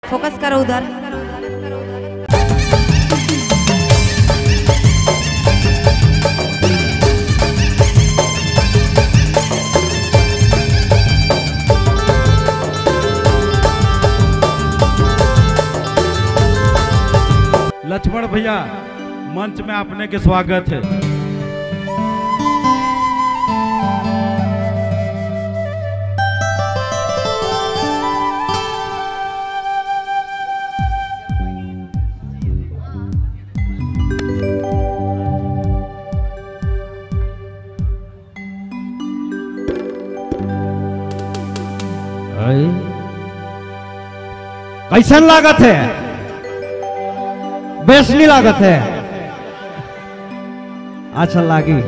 Focus करो उधर। लक्ष्मण भैया मंच में आपने के स्वागत है। कैसन लागत है? बेस नहीं लागत है? अच्छा लागी।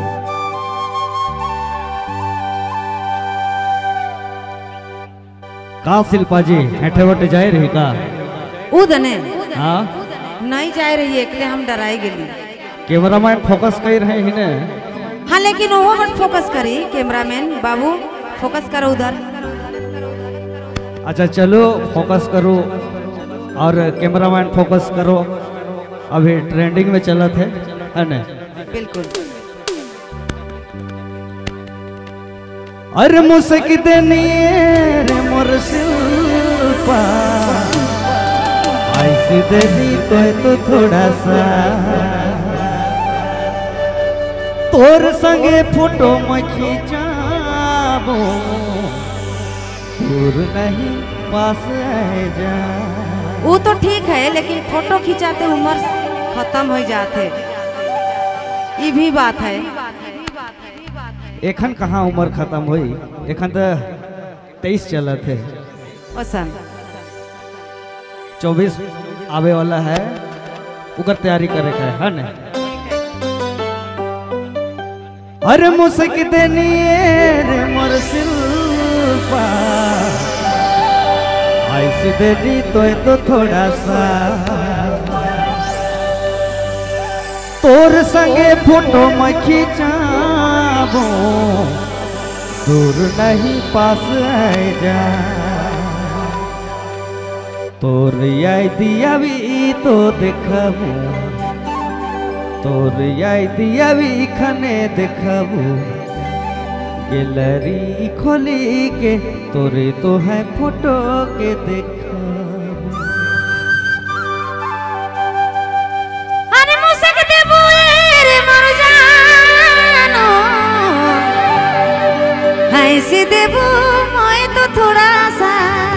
का शिल्पा जी हेठे वटे जाए रही का? उदने हाँ नहीं जाए रही है, हम डराई गेली। कैमरामैन फोकस कर रहे ही ने। हाँ लेकिन वो मत फोकस करी। कैमरामैन बाबू फोकस करो उधर। अच्छा चलो फोकस करो और कैमरामैन फोकस करो। अभी ट्रेंडिंग में चला थे है ना? बिल्कुल। अरे मुस्की देनी रे मोर शिल्पा, ऐसी देनी तो थोड़ा सा तोर संगे फोटो में खींचाबो, दूर नहीं पास है जा। वो तो ठीक है लेकिन फोटो खिंचाते उम्र खत्म हो जाते, ये भी बात है। एखन कहाँ उम्र खत्म हुई? एखन तो 23 चलत है। पसंद 24 आवे वाला है, उकर तैयारी करे का है ना? अरे मुस्की देनी रे मोर शिल्पा, ऐसी देनी तो थोड़ा सा तोर संगे फोटो में खींचाबो, दूर नहीं पास है जा। तोर दिया भी तो देखबू, तोर दिया भी खने देखबू, गैलरी खोली के तोरे तो है फोटो के देखबू। अरे मुसक देबू रे मोर जानो, ऐसे देबू मैं तो थोड़ा सा।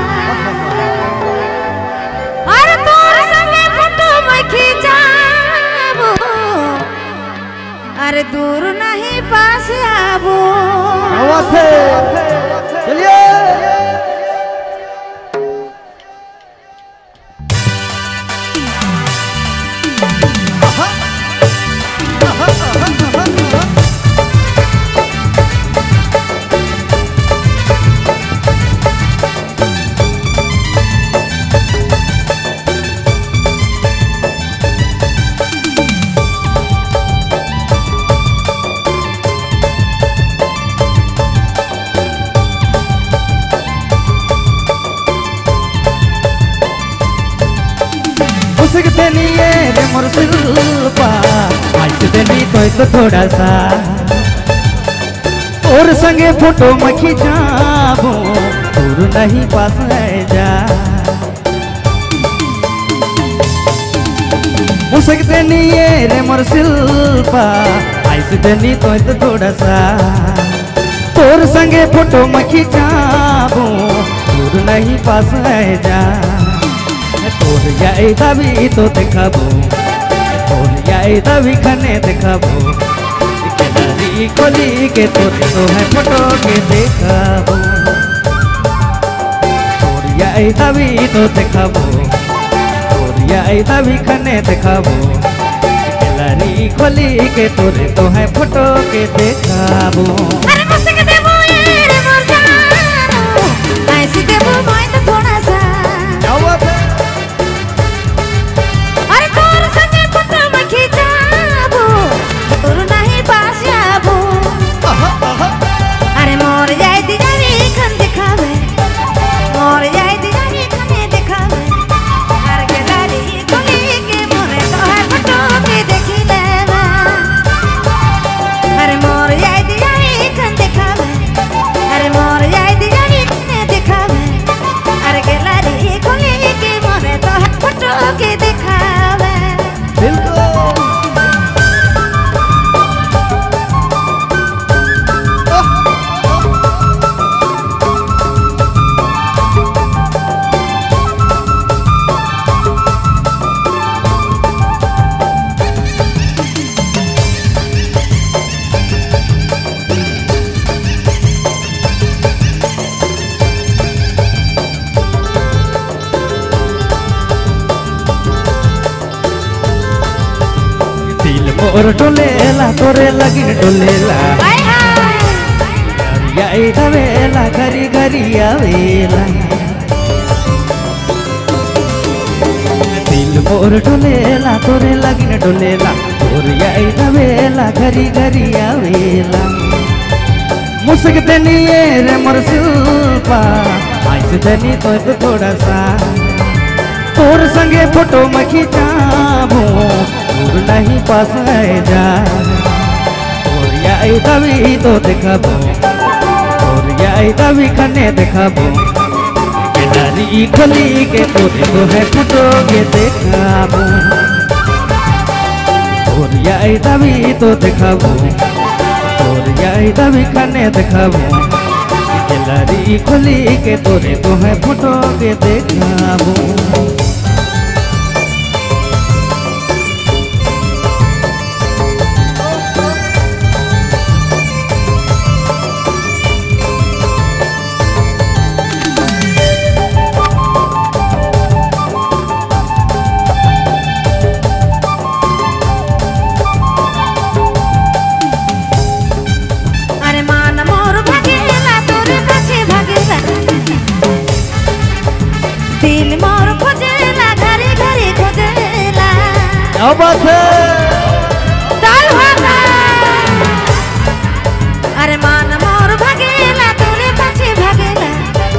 अरे तोर संगे फोटो मैं खिंचाबो, अरे दूर नहीं पास आबो। चलिए देनी रे मोर शिल्पा, ऐसे देनी तो थोड़ा सा और संगे फोटो में खिंचाबो, दूर नहीं पास है जा। मुस्क देनी रे मोर शिल्पा, ऐसे देनी तो थोड़ा सा और संगे फोटो में खिंचाबो, दूर नहीं पास है जा। तोर यादा भी तो देखबो, तोर यादा भी खने देखबो, गैलरी खोली के तोरे तो है फोटो के देखबो। तोर यादा भी तो देखबो, तोर यादा भी खने देखबो, गैलरी खोली के तोरे तो है फोटो के देखबो। अरे मुसक देबू रे मोर जानो, ऐसे देबू मैं तो थोड़ा सा। अरे तोर संगे फोटो में खिंचाबो, दूर नहीं पास आबो। अरे मोर जाए दिया खन दिखावे, मोर जाए दिया खने दिखावे, मोर डोलेला तोरे लगिन डोलेला आय हाय याई दवेला घरी घरी आवेला दिल मोर डोलेला तोरे लगिन डोलेला तोर याई दवेला घरी घरी आवेला मुस्क देनिए रे मोर शिल्पा आइस देनी तो थोड़ा सा तोर संगे फोटो में खिंचाबो दूर नहीं पास आए जा तोर याई दवी तो दिखाबो तोर याई दवी खने दिखाबो गैलरी खोली के तोरे तो है फोटो के दिखाबो तोर याई दवी तो दिखाबो तोर याई दवी खने दिखाबो गैलरी खोली के तोरे तो है फोटो के दिखाबो दिल मोर खोजेला घरे घरे खोजेला क्या बात है दाल भाता अरे मान मोर भागेला तोरे पाछे भागेला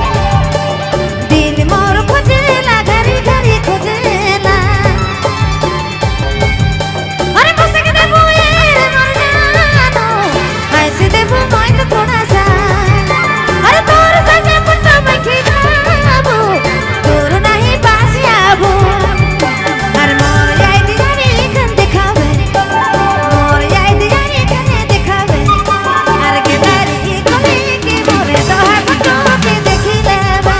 दिल मोर खोजेला घरे घरे खोजेला अरे मुझसे के देबो ये मोर जानो ऐसे देबो मैं तो थोड़ा सा अरे तोर संगे पुट्टा मैं खिजाबो दूर नहीं पास आबो अरे मोर याई दियारी खन दिखावे मोर याई दियारी खने दिखावे अरे के दारी खोली के मोरे तोहा फोटो के देखी लेबा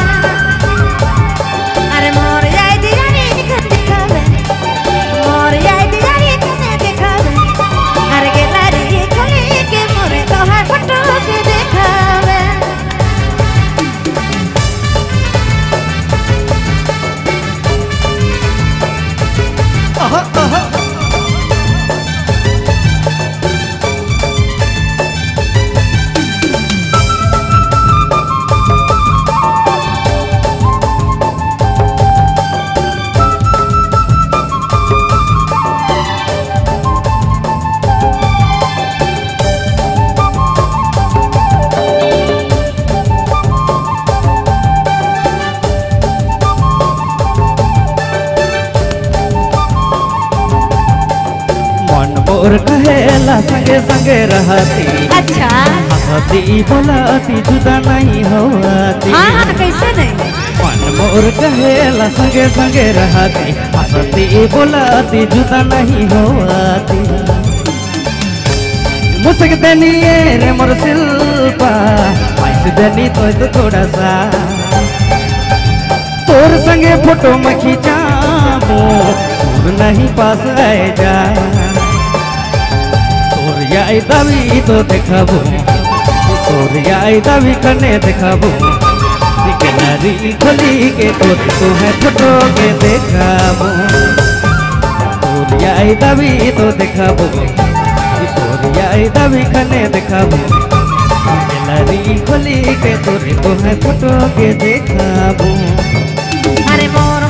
अरे मोर याई दियारी खन दिखावे मोर याई दियारी खने दिखावे अरे के दारी खोली के मोरे तोहा फोटो के दिखावे मन मोर कहेला संगे संगे रहती अच्छा हंसती बोलती जुदा नहीं होती हाँ हाँ कैसे नहीं मन मोर कहेला संगे संगे रहती हंसती बोलती जुदा नहीं होती मुझसे देनिए रे मोर शिल्पा आइस देनी तो थोड़ा सा तोर संगे फोटो में खिंचाबो दूर नहीं पास आए जा तोर याई दवी तो दिखाबो तोर याई दवी कने दिखाबो गैलरी खोली के तोर तो है फोटो के दिखाबो तोर याई दवी तो दिखाबो तोर याई दवी कने दिखाबो गैलरी खोली के तोर तो है फोटो के दिखाबो अरे मोर